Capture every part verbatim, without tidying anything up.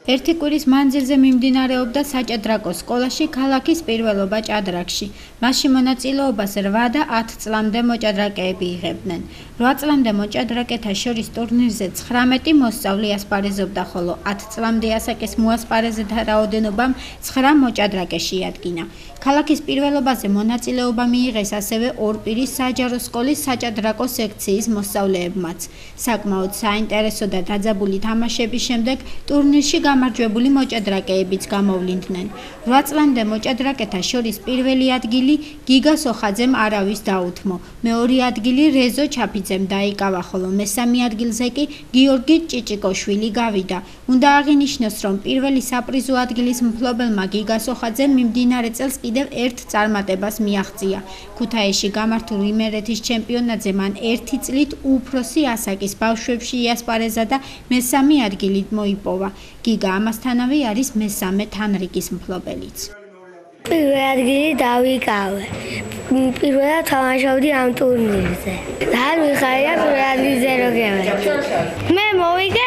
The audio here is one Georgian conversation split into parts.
ერთი კვირის მანძილზე მიმდინარეობდა საჭადრაკო სკოლაში ქალაქის პირველობა ჭადრაკში. მასში მონაწილეობას რვა და ათ წლამდე მოჭადრაკეები იღებდნენ. რვა წლამდე მოჭადრაკეთა შორის ტურნირზე ცხრამეტი მოსწავლე ასპარეზობდა, ხოლო ათ წლამდე ასაკის მოასპარეზეთა რაოდენობამ ცხრა მოჭადრაკე შეადგინა. ქალაქის პირველობაზე მონაწილეობა მიიღეს ასევე ორპირის საჯარო სკოლის საჭადრაკო სექციის მოსწავლეებმაც. საკმაოდ საინტერესო და დაძაბული თამაშების შემდეგ ტურნირში გამარჯვებული მოჭადრაკეებიც გამოვლინდნენ. რვა წლამდე მოჭადრაკეთა შორის პირველი ადგილი გიგა სოხაძემ არავის დაუთმო. მეორე ადგილი რეზო ჩაფიძემ დაიკავა, ხოლო მესამე ადგილზე კი გიორგი ჭიჭიკოშვილი გავიდა. უნდა აღინიშნოს, რომ პირველი საპრიზო ადგილის მფლობელმა გიგა სოხაძემ მიმდინარე წელს კიდევ ერთ წარმატებას მიაღწია. ქუთაისში გამართულ იმერეთის ჩემპიონატზე მან ერთი წლით უფროსი ასაკის ბავშვებში იასპარეზა და მესამე ადგილი მოიპოვა. გიგა ამასთანავე არის მესამე თანრიგის მფლობელიც. პირველი ადგილი დავიკავე. პირველად თამაშობდი ამ ტურნირზე. და მიხარია პირველი ადგილზე რო გავედი. მე მოვიგე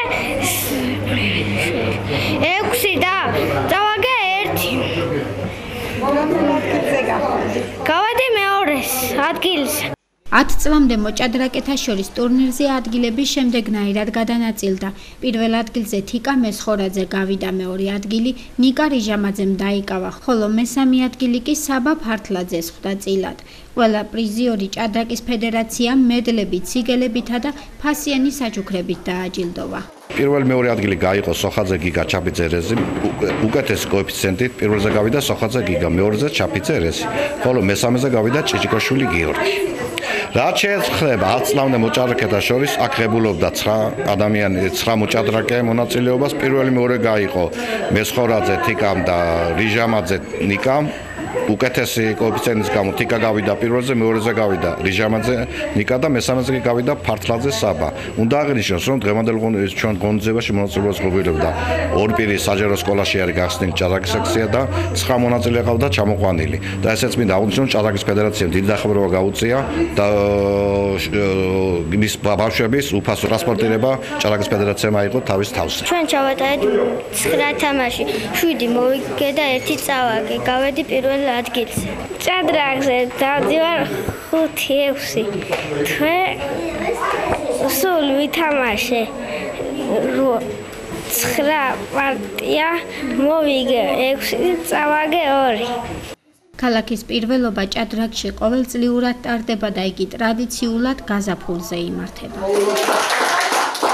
ექვსი და დავაგე ერთი. გავედი მეორეს ადგილზე. ათ წლამდე მოჭადრაკეთა შორის ტურნირზე ადგილების შემდეგნაირად გადანაწილდა. პირველ ადგილზე თიკა მესხორაძე გავიდა, მეორე ადგილი ნიკა რიჟამაძემ დაიკავა, ხოლო მესამე ადგილი კი საბა ფართლაძეს ხვდა წილად. ყველა პრიზიორი ჭადრაკის ფედერაციამ მედლებით, სიგელებითა და ფასიანი საჩუქრებით დააჯილდოვა. პირველ მეორე ადგილი გაიყო სოხაძე გიგა ჩაფიძე რეზი, უკეთეს კოეფიციენტით პირველზე გავიდა სოხაძე გიგა, მეორეზე ჩაფიძე რეზი, ხოლო მესამეზე გავიდა ჭიჭიკოშვილი გიორგი. რაც შეეხება ათ წლამდე მოჭადრაკეთა შორის, აქ ღებულობდა ცხრა ადამიანი, ცხრა მოჭადრაკე მონაწილეობას. პირველი მეორე გაიყო მესხორაძე თიკამ და რიჟამაძე ნიკამ. უკეთესი კოეფიციენტის გამო თიკა გავიდა პირველზე, მეორეზე გავიდა რიჟამაძე ნიკა და მესამეზე გავიდა ფართლაძე საბა. უნდა აღინიშნოს, რომ დღევანდელ ჩვენ ღონისძიებაში მონაწილეობას ღვიძლობდა ორპირის საჯარო სკოლაში არის გახსნილი ჭადრაკის სექცია და ცხრა მონაწილე ყავდა ჩამოყვანილი. და ესეც მინდა აღვნიშნო, რომ ჭადრაკის ფედერაციამ დიდი დახმარება გაუწია და მის ბავშვების უფასო ტრანსპორტირება ჭადრაკის ფედერაციამ აიღო თავის თავზე. ჩვენ ჩავატარეთ ცხრა თამაში, შვიდი მოვიგე და ერთი წავაგე. გავედი პირველ ადგილზე. ჭადრაკზე დავდივარ ხუთი ექვსი. თვე სულ ვითამაშე ცხრა პარტია, მოვიგე ექვსი, წავაგე ორი. ქალაქის პირველობა ჭადრაკში ყოველწლიურად ტარდება და იგი ტრადიციულად გაზაფხულზე იმართება.